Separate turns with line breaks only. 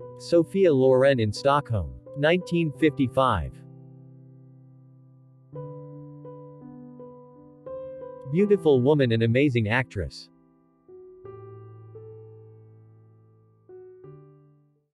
Sophia Loren in Stockholm. 1955. Beautiful woman and amazing actress.